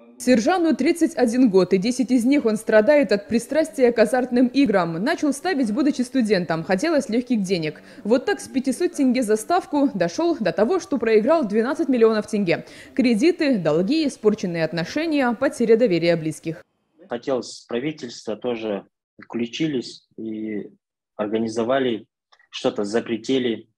Сержану 31 год, и 10 из них он страдает от пристрастия к азартным играм. Начал ставить, будучи студентом. Хотелось легких денег. Вот так с 500 тенге за ставку дошел до того, что проиграл 12 миллионов тенге. Кредиты, долги, испорченные отношения, потеря доверия близких. Хотелось правительство тоже включились и организовали, что-то запретили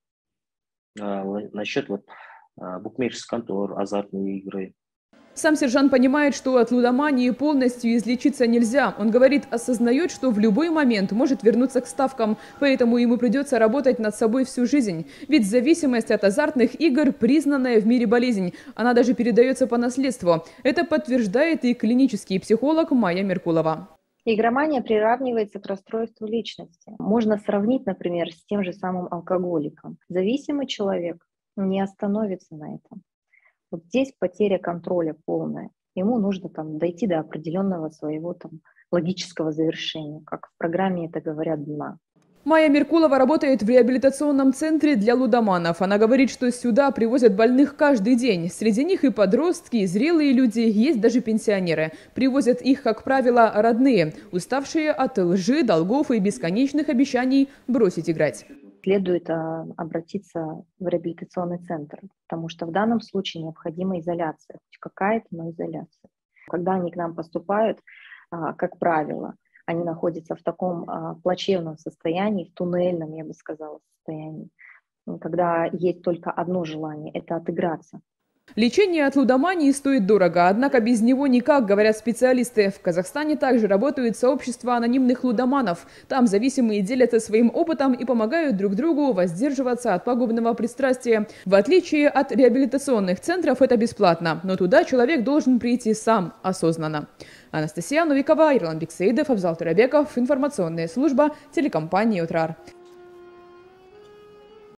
насчет букмекерских контор, азартные игры. Сам сержант понимает, что от лудомании полностью излечиться нельзя. Он говорит, осознает, что в любой момент может вернуться к ставкам, поэтому ему придется работать над собой всю жизнь. Ведь зависимость от азартных игр – признанная в мире болезнь. Она даже передается по наследству. Это подтверждает и клинический психолог Майя Меркулова. Игромания приравнивается к расстройству личности. Можно сравнить, например, с тем же самым алкоголиком. Зависимый человек не остановится на этом. Вот здесь потеря контроля полная. Ему нужно дойти до определенного своего логического завершения, как в программе это говорят, дна. Майя Меркулова работает в реабилитационном центре для лудоманов. Она говорит, что сюда привозят больных каждый день. Среди них и подростки, и зрелые люди, есть даже пенсионеры. Привозят их, как правило, родные, уставшие от лжи, долгов и бесконечных обещаний бросить играть. Следует обратиться в реабилитационный центр, потому что в данном случае необходима изоляция, хоть какая-то, но изоляция. Когда они к нам поступают, как правило, они находятся в таком плачевном состоянии, в туннельном, я бы сказала, состоянии, когда есть только одно желание – это отыграться. Лечение от лудомании стоит дорого, однако без него никак, говорят специалисты. В Казахстане также работают сообщества анонимных лудоманов. Там зависимые делятся своим опытом и помогают друг другу воздерживаться от пагубного пристрастия. В отличие от реабилитационных центров, это бесплатно, но туда человек должен прийти сам, осознанно. Анастасия Новикова, Ирлан Биксейдов, Абзал Турабеков, информационная служба телекомпании «Утрар».